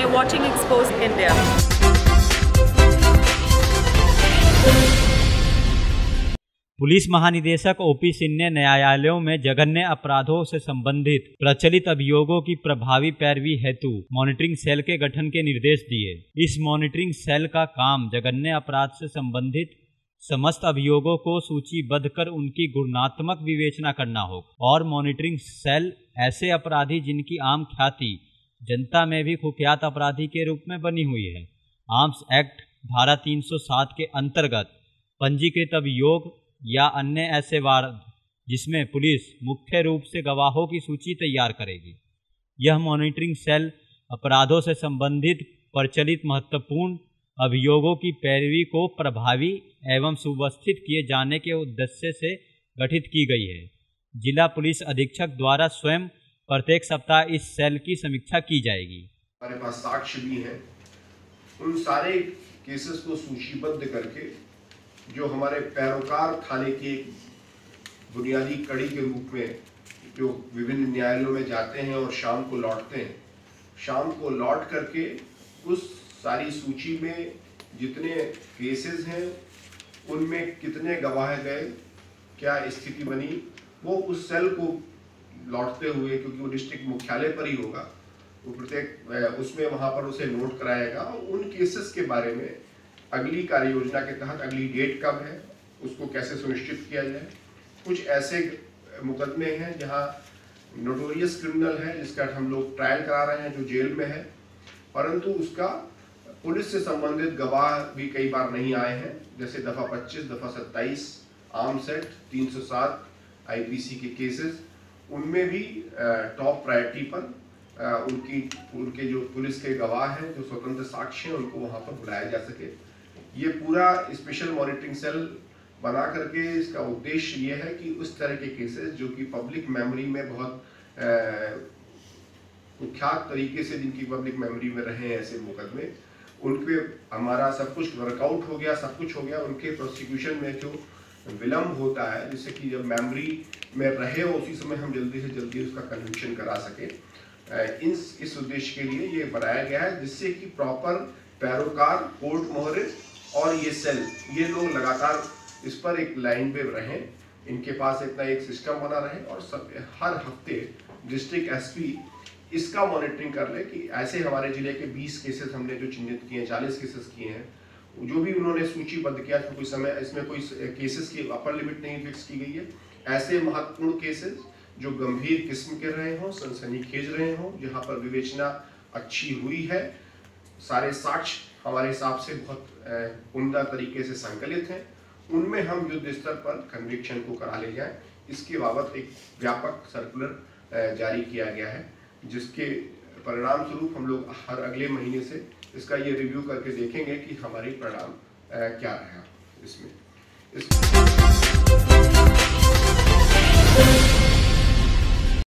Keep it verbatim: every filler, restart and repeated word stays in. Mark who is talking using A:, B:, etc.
A: You're watching Exposed India.
B: पुलिस महानिदेशक ओपी सिंह ने न्यायालयों में जघन्य अपराधों से संबंधित प्रचलित अभियोगों की प्रभावी पैरवी हेतु मॉनिटरिंग सेल के गठन के निर्देश दिए। इस मॉनिटरिंग सेल का काम जघन्य अपराध से संबंधित समस्त अभियोगों को सूचीबद्ध कर उनकी गुणात्मक विवेचना करना होगा और मॉनिटरिंग सेल ऐसे अपराधी जिनकी आम ख्याति जनता में भी कुख्यात अपराधी के रूप में बनी हुई है, आर्म्स एक्ट धारा तीन सौ सात के अंतर्गत पंजीकृत अभियोग या अन्य ऐसे वारंट जिसमें पुलिस मुख्य रूप से गवाहों की सूची तैयार करेगी। यह मॉनिटरिंग सेल अपराधों से संबंधित प्रचलित महत्वपूर्ण अभियोगों की पैरवी को प्रभावी एवं सुव्यवस्थित किए जाने के उद्देश्य से गठित की गई है। जिला पुलिस अधीक्षक द्वारा स्वयं प्रत्येक सप्ताह इस सेल की समीक्षा की जाएगी।
C: हमारे पास साक्ष्य भी है, उन सारे केसेस को सूचीबद्ध करके जो हमारे पैरोकार थाने की बुनियादी कड़ी के रूप में जो विभिन्न न्यायालयों में जाते हैं और शाम को लौटते हैं, शाम को लौट करके उस सारी सूची में जितने केसेस हैं उनमें कितने गवाह गए, क्या स्थिति बनी, वो उस सेल को लौटते हुए, क्योंकि वो डिस्ट्रिक्ट मुख्यालय पर ही होगा, वो प्रत्येक उसमें वहाँ पर उसे नोट कराएगा। उन केसेस के बारे में अगली कार्य योजना के तहत अगली डेट कब है, उसको कैसे सुनिश्चित किया जाए। कुछ ऐसे मुकदमे हैं जहां नोटोरियस क्रिमिनल है जिसका हम लोग ट्रायल करा रहे हैं, जो जेल में है, परंतु उसका पुलिस से संबंधित गवाह भी कई बार नहीं आए हैं, जैसे दफा पच्चीस, दफा सत्ताईस, आर्म्स एक्ट तीन सौ सात आईपीसी के केसेस, उनमें भी टॉप प्रायोरिटी पर उनकी उनके जो पुलिस के गवाह हैं, जो स्वतंत्र साक्ष्य हैं, उनको वहां पर बुलाया जा सके। ये पूरा स्पेशल मॉनिटरिंग सेल बना करके इसका उद्देश्य ये है कि उस तरह के केसेस जो कि पब्लिक मेमोरी में बहुत कुख्यात तरीके से जिनकी पब्लिक मेमोरी में रहे हैं ऐसे मुकदमे, उनके हमारा सब कुछ वर्कआउट हो गया, सब कुछ हो गया, उनके प्रोसिक्यूशन में जो विलम्ब होता है, जिससे कि जब मेमोरी में रहे उसी समय हम जल्दी से जल्दी उसका कन्विक्शन करा सके। इन इस उद्देश्य के लिए ये बनाया गया है, जिससे कि प्रॉपर पैरोकार, कोर्ट मोहरे और ये सेल, ये लोग लगातार इस पर एक लाइन पे रहें, इनके पास इतना एक सिस्टम बना रहे और सब हर हफ्ते डिस्ट्रिक्ट एसपी इसका मॉनिटरिंग कर ले कि ऐसे हमारे जिले के बीस केसेस हमने जो चिन्हित किए हैं, चालीस केसेस किए हैं, जो भी उन्होंने सूचीबद्ध किया, तो कोई समय इसमें कोई केसेस की अपर लिमिट नहीं फिक्स की गई है। ऐसे महत्वपूर्ण केसेस जो गंभीर किस्म के रहे हों, सनसनीखेज रहे हों, जहाँ पर विवेचना अच्छी हुई है, सारे साक्ष्य हमारे हिसाब से बहुत उम्दा तरीके से संकलित हैं, उनमें हम युद्ध स्तर पर कन्विक्शन को करा ले जाएं, इसके बाबत एक व्यापक सर्कुलर जारी किया गया है, जिसके परिणाम स्वरूप हम लोग हर अगले महीने से इसका ये रिव्यू करके देखेंगे कि हमारी परिणाम क्या रहा इसमें। इस